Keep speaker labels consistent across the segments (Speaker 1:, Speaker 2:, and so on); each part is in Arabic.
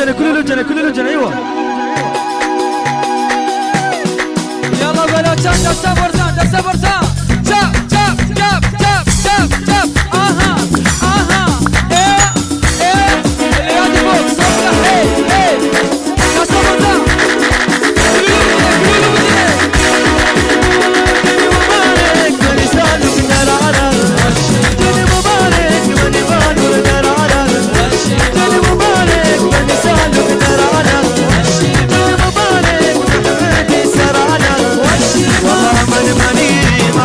Speaker 1: لجنة كل لجنة ايوه.
Speaker 2: يلا بلوشان دسا برزان جاب اها ايه اللي يادي فوق صوتك ايه دسا برزان
Speaker 1: ماني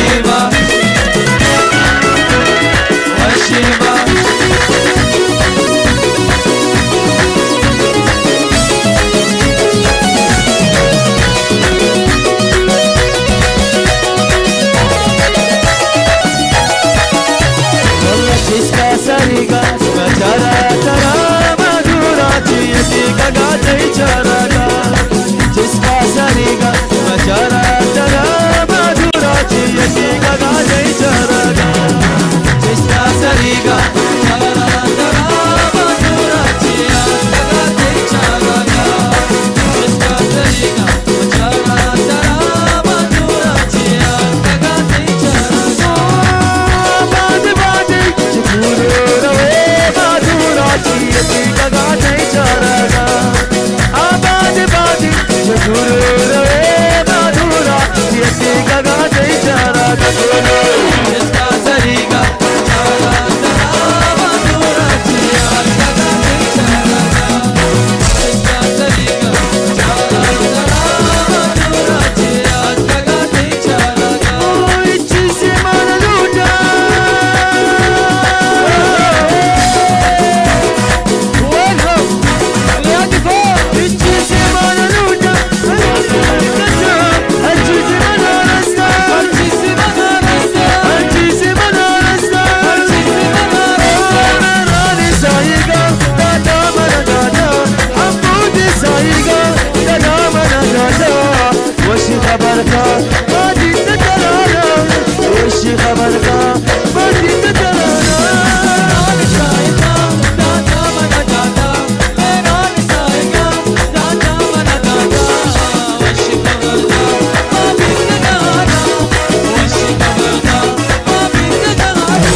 Speaker 2: والشيبة والشيبة والله جسكا سريقا ما ترى ترى ما دوراتي يديك قاعدة يجرقا جسكا سريقا ما ترى ترى ما دوراتي يديك قاعدة يجرقا جسكا سريقا ما ترى ترى ما دوراتي يديك قاعدة يجرقا جسكا سريقا ما ترى ترى ما دوراتي يديك قاعدة يجرقا بعد شكور روي ما دوراتي يديك قاعدة يجرقا بعد شكور روي ما دوراتي يديك قاعدة يجرقا جسكا سريقا ترى ما دوراتي يديك قاعدة يجرقا جسكا سريقا ترى ما دوراتي يديك قاعدة يجرقا ويجي ما نلودا وينهم اللي عندي فوق يجي ما نلودا الجيزي ما نرستا الجيزي ما نرستا الجيزي ما نرستا الجيزي ما نرستا راني سايقا دادا ما ندادا حمودي سايقا دادا ما ندادا وشي خبركا ما جيت ترانا وشي خبركا ما جيت ترانا راني سايقا دادا ما ندادا راني سايقا دادا ما ندادا وشي خبركا ما جيت ترانا وشي خبركا ما جيت ترانا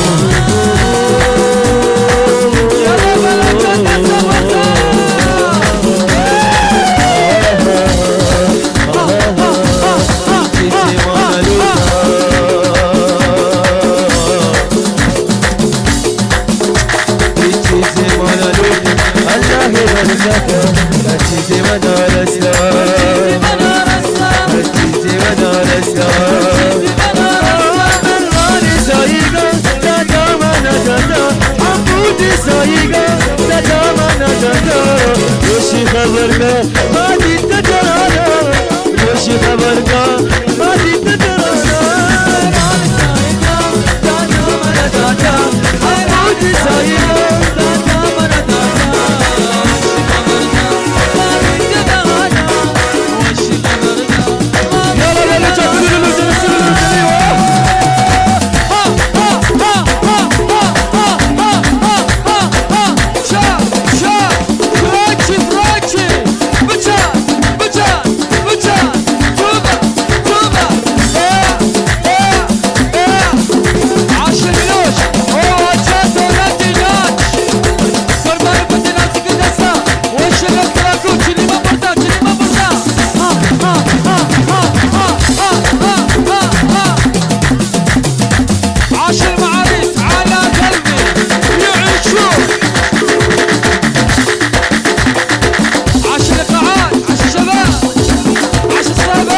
Speaker 2: يا بلد تتسوى وشي خبرك ما جيت ترانا وشي خبرك ما جيت ترانا راني سايقا دادا ما ندادا حمودي سايقا دادا ما ندادا وشي خبرك ما جيت ترانا وشي خبرك يلا يلا جابوا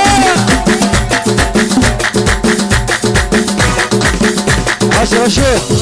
Speaker 2: يا شيخ